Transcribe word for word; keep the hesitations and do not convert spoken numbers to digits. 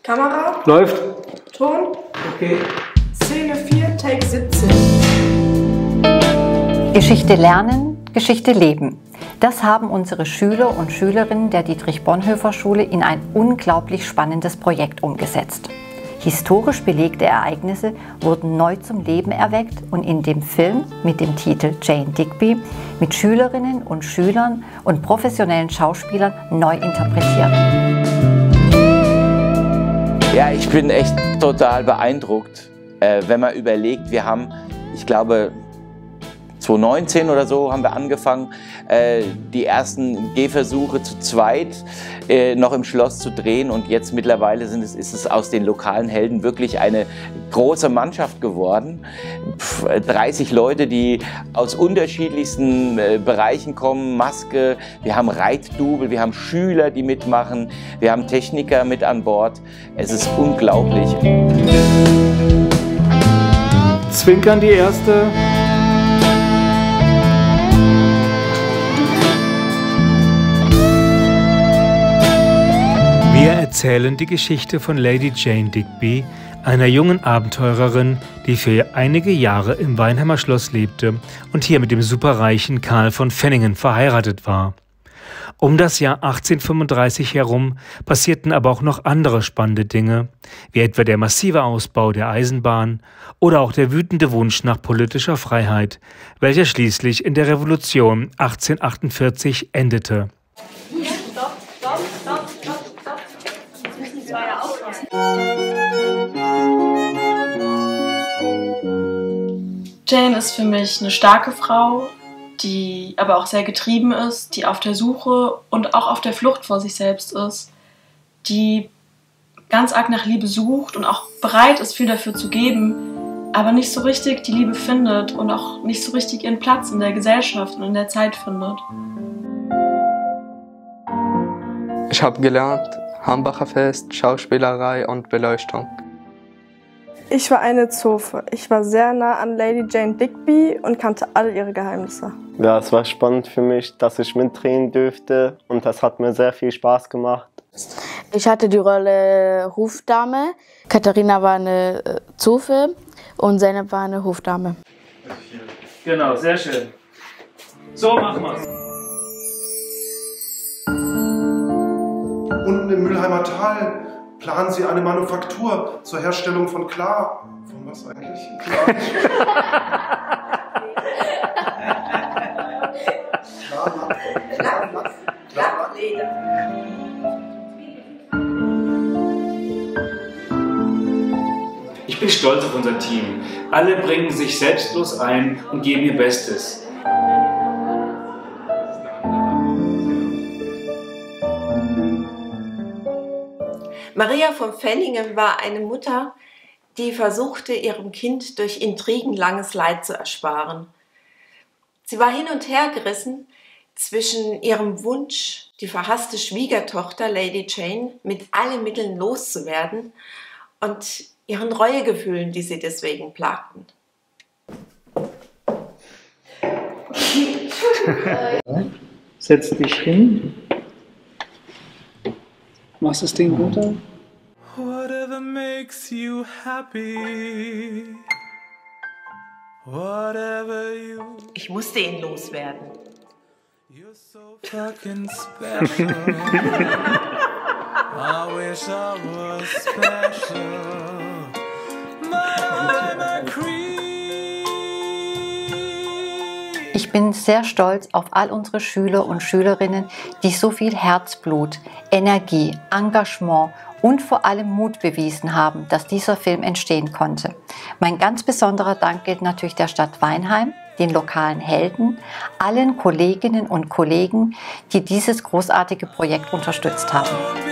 Kamera. Läuft. Ton. Okay. Szene vier, Take siebzehn. Geschichte lernen, Geschichte leben. Das haben unsere Schüler und Schülerinnen der Dietrich-Bonhoeffer-Schule in ein unglaublich spannendes Projekt umgesetzt. Historisch belegte Ereignisse wurden neu zum Leben erweckt und in dem Film mit dem Titel Jane Digby mit Schülerinnen und Schülern und professionellen Schauspielern neu interpretiert. Ja, ich bin echt total beeindruckt, äh, wenn man überlegt, wir haben, ich glaube, zweitausendneunzehn oder so haben wir angefangen, äh, die ersten Gehversuche zu zweit äh, noch im Schloss zu drehen, und jetzt mittlerweile sind es, ist es aus den lokalen Helden wirklich eine große Mannschaft geworden. Pff, dreißig Leute, die aus unterschiedlichsten äh, Bereichen kommen, Maske, wir haben Reitdubel, wir haben Schüler, die mitmachen, wir haben Techniker mit an Bord. Es ist unglaublich. Zwinkern die erste. Wir erzählen die Geschichte von Lady Jane Digby, einer jungen Abenteurerin, die für einige Jahre im Weinheimer Schloss lebte und hier mit dem superreichen Karl von Fenningen verheiratet war. Um das Jahr achtzehnhundertfünfunddreißig herum passierten aber auch noch andere spannende Dinge, wie etwa der massive Ausbau der Eisenbahn oder auch der wütende Wunsch nach politischer Freiheit, welcher schließlich in der Revolution achtzehnhundertachtundvierzig endete. Jane ist für mich eine starke Frau, die aber auch sehr getrieben ist, die auf der Suche und auch auf der Flucht vor sich selbst ist, die ganz arg nach Liebe sucht und auch bereit ist, viel dafür zu geben, aber nicht so richtig die Liebe findet und auch nicht so richtig ihren Platz in der Gesellschaft und in der Zeit findet. Ich habe gelernt Hambacher Fest, Schauspielerei und Beleuchtung. Ich war eine Zofe. Ich war sehr nah an Lady Jane Digby und kannte alle ihre Geheimnisse. Ja, es war spannend für mich, dass ich mitdrehen durfte, und das hat mir sehr viel Spaß gemacht. Ich hatte die Rolle Hofdame, Katharina war eine Zofe und Zeynep war eine Hofdame. Genau, sehr schön. So machen wir's. Unten im Mülheimer Tal planen sie eine Manufaktur zur Herstellung von Klar... Von was eigentlich? Klar... Klarleder. Ich bin stolz auf unser Team. Alle bringen sich selbstlos ein und geben ihr Bestes. Maria von Fenningen war eine Mutter, die versuchte, ihrem Kind durch Intrigen langes Leid zu ersparen. Sie war hin und her gerissen zwischen ihrem Wunsch, die verhasste Schwiegertochter Lady Jane mit allen Mitteln loszuwerden, und ihren Reuegefühlen, die sie deswegen plagten. Setz dich hin. Machst das Ding runter. Whatever makes you happy. Whatever you. Ich musste ihn loswerden. You're so fucking special. I wish I was special. But I'm a creep. Ich bin sehr stolz auf all unsere Schüler und Schülerinnen, die so viel Herzblut, Energie, Engagement und vor allem Mut bewiesen haben, dass dieser Film entstehen konnte. Mein ganz besonderer Dank gilt natürlich der Stadt Weinheim, den lokalen Helden, allen Kolleginnen und Kollegen, die dieses großartige Projekt unterstützt haben.